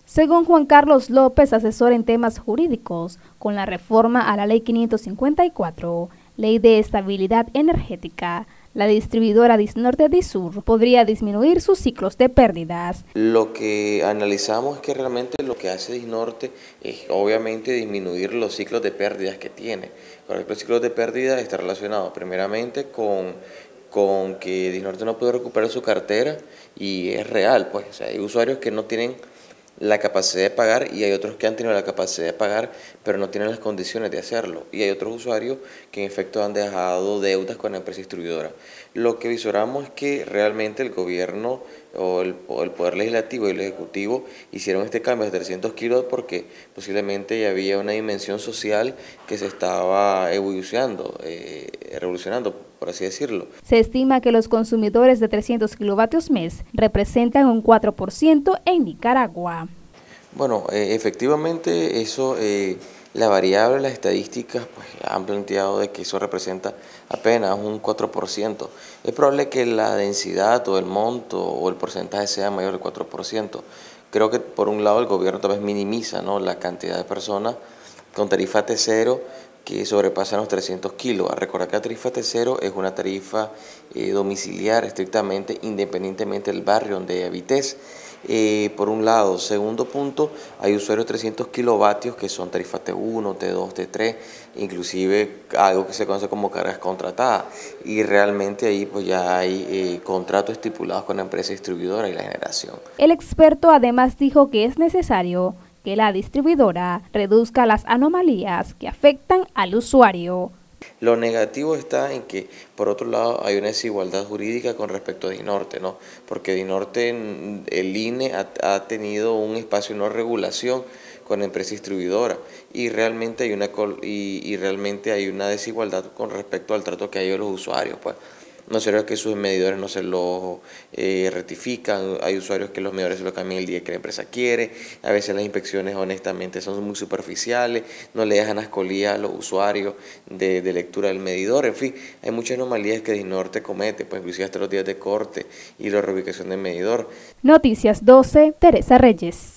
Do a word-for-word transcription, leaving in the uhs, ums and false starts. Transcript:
Según Juan Carlos López, asesor en temas jurídicos, con la reforma a la Ley quinientos cincuenta y cuatro, Ley de Estabilidad Energética, la distribuidora Disnorte Disur podría disminuir sus ciclos de pérdidas. Lo que analizamos es que realmente lo que hace Disnorte es obviamente disminuir los ciclos de pérdidas que tiene. Por ejemplo, el ciclo de pérdidas está relacionado primeramente con, con que Disnorte no puede recuperar su cartera y es real, pues, o sea, hay usuarios que no tienen la capacidad de pagar y hay otros que han tenido la capacidad de pagar pero no tienen las condiciones de hacerlo, y hay otros usuarios que en efecto han dejado deudas con la empresa distribuidora. Lo que visoramos es que realmente el gobierno o el, o el Poder Legislativo y el Ejecutivo hicieron este cambio de trescientos kilos porque posiblemente ya había una dimensión social que se estaba evolucionando, eh, revolucionando, por así decirlo. Se estima que los consumidores de trescientos kilovatios mes representan un cuatro por ciento en Nicaragua. Bueno, eh, efectivamente eso, eh, la variable, las estadísticas pues, han planteado de que eso representa apenas un cuatro por ciento. Es probable que la densidad o el monto o el porcentaje sea mayor del cuatro por ciento. Creo que por un lado el gobierno tal vez minimiza, ¿no?, la cantidad de personas con tarifa T cero que sobrepasan los trescientos kilos. A recordar que la tarifa T cero es una tarifa eh, domiciliar estrictamente, independientemente del barrio donde habites. Eh, por un lado. Segundo punto, hay usuarios de trescientos kilovatios que son tarifa T uno, T dos, T tres, inclusive algo que se conoce como cargas contratadas, y realmente ahí pues ya hay eh, contratos estipulados con la empresa distribuidora y la generación. El experto además dijo que es necesario que la distribuidora reduzca las anomalías que afectan al usuario. Lo negativo está en que, por otro lado, hay una desigualdad jurídica con respecto a Disnorte, ¿no? Porque Disnorte, el I N E ha, ha tenido un espacio de no regulación con la empresa distribuidora y realmente hay una y, y realmente hay una desigualdad con respecto al trato que hay de los usuarios, pues. No será que sus medidores no se los eh, rectifican, hay usuarios que los medidores se los cambian el día que la empresa quiere, a veces las inspecciones honestamente son muy superficiales, no le dejan ascolía a los usuarios de, de lectura del medidor, en fin, hay muchas anomalías que Disnorte comete, pues inclusive hasta los días de corte y la reubicación del medidor. Noticias doce, Teresa Reyes.